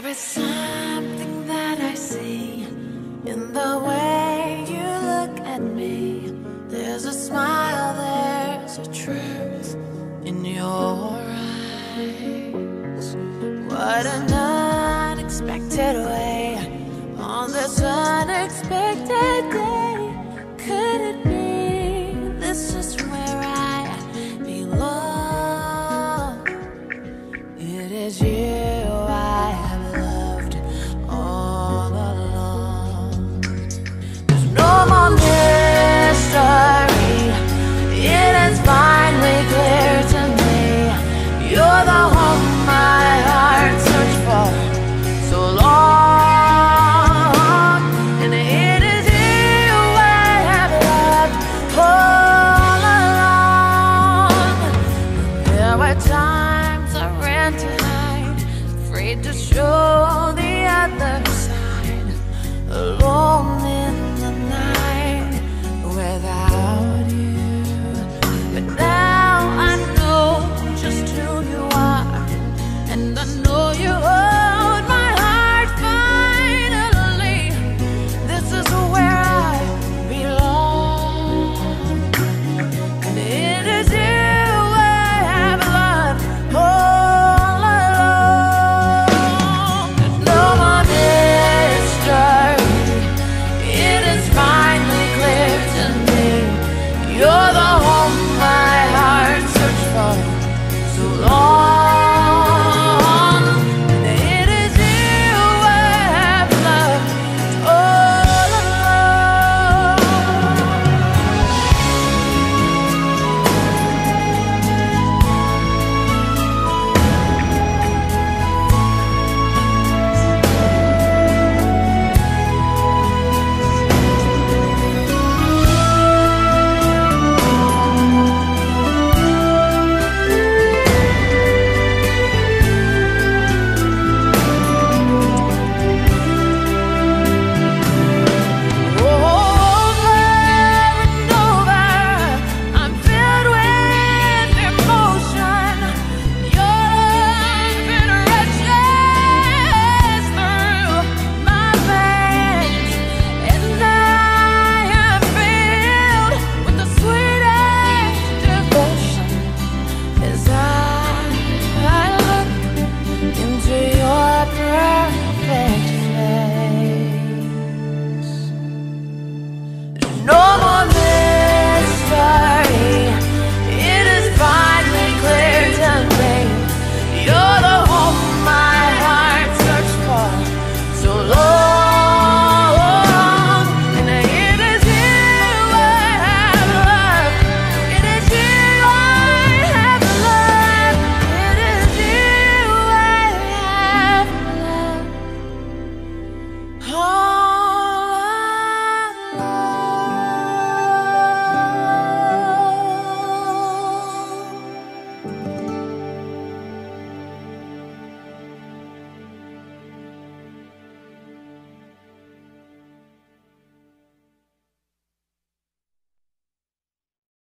There is something that I see in the way you look at me. There's a smile, there's a truth in your eyes. What an unexpected way, on this unexpected day. Could it be this is where I belong? It is you I have loved all along. There's no more mystery, it is finally clear to me. You're the home my heart searched for so long, and it is you I have loved all along. There were times I ran to hide, afraid to show